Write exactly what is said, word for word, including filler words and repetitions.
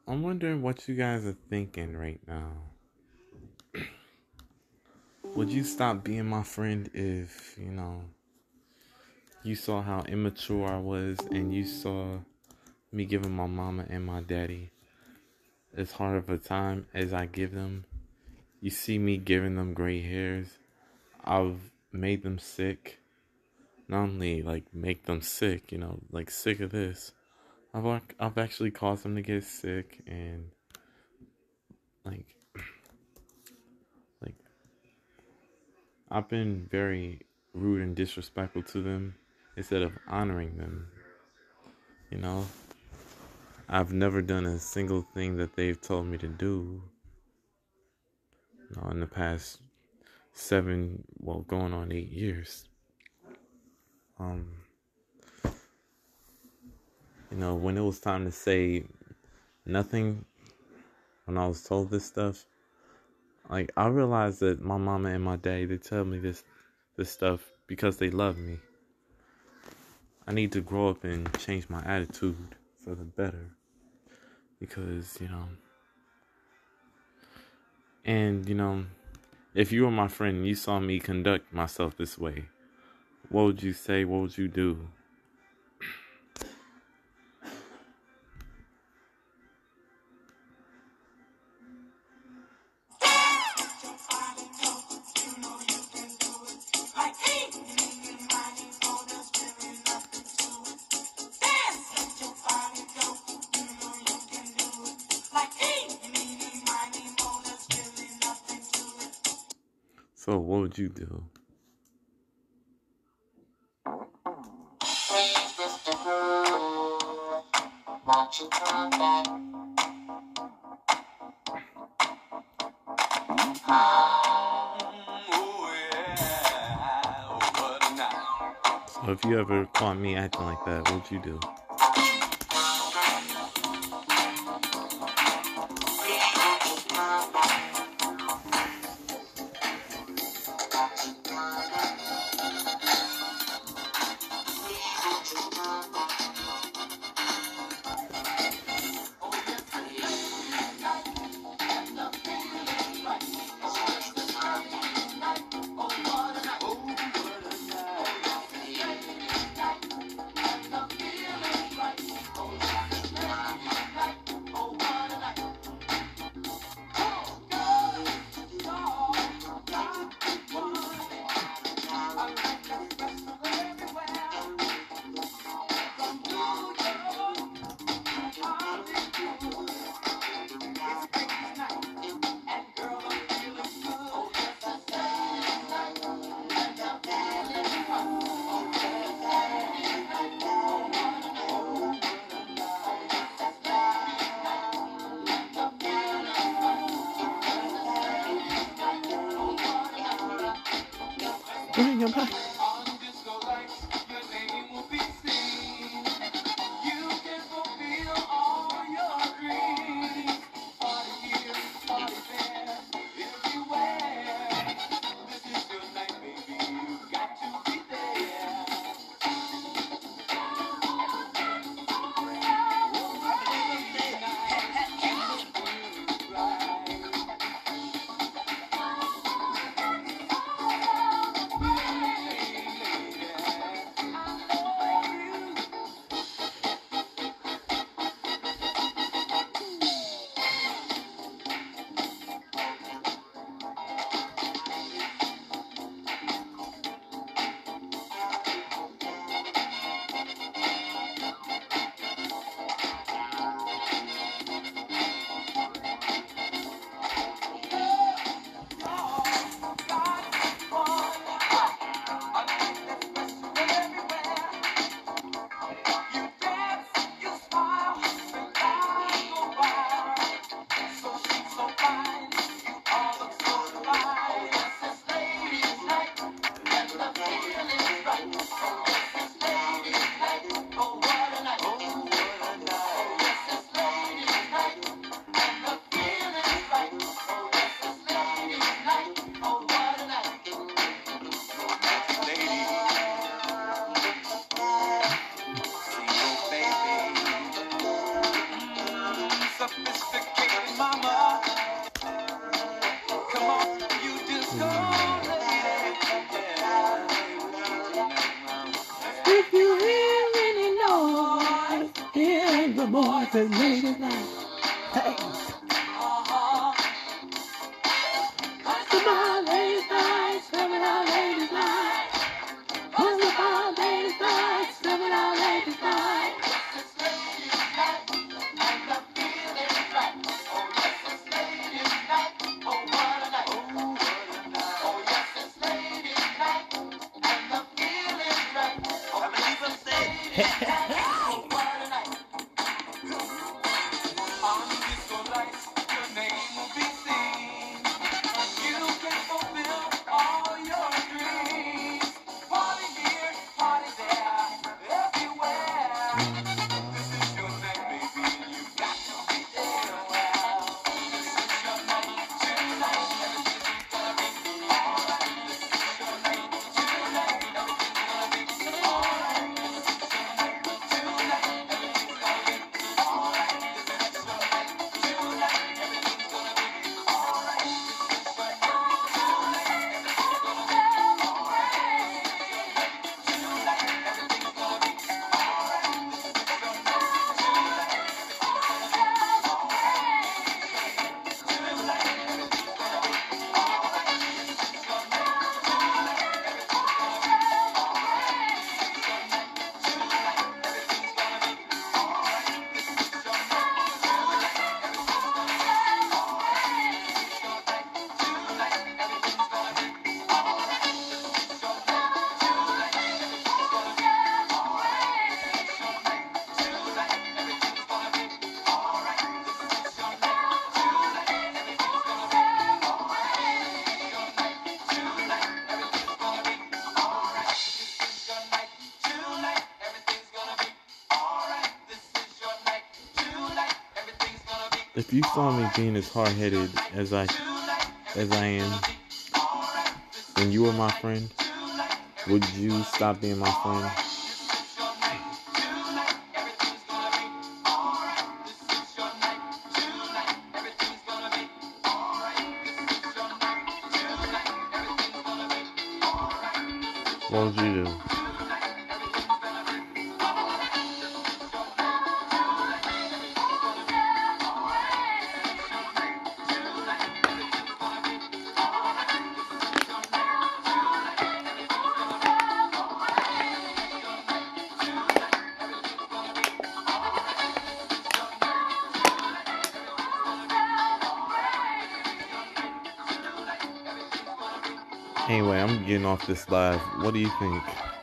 I'm wondering what you guys are thinking right now. Would you stop being my friend if, you know, you saw how immature I was and you saw me giving my mama and my daddy as hard of a time as I give them? You see me giving them gray hairs. I've made them sick. Not only, like, make them sick, you know, like, sick of this. I've, like, I've actually caused them to get sick and, like, like, I've been very rude and disrespectful to them instead of honoring them. You know, I've never done a single thing that they've told me to do. You know, in the past seven, well, going on eight years. Um, you know, when it was time to say nothing, when I was told this stuff, like, I realized that my mama and my daddy, they tell me this, this stuff because they love me. I need to grow up and change my attitude for the better. Because, you know, and, you know, if you were my friend and you saw me conduct myself this way, what would you say? What would you do? So what would you do? So if you ever caught me acting like that, what would you do? Bring him back. even more than late at night. Hey. Come on, late at night, coming out late at night. Come on, late at night, coming out late at night. If you saw me being as hard-headed as I as I am, and you were my friend, would you stop being my friend? What would you do? Anyway, I'm getting off this live. What do you think?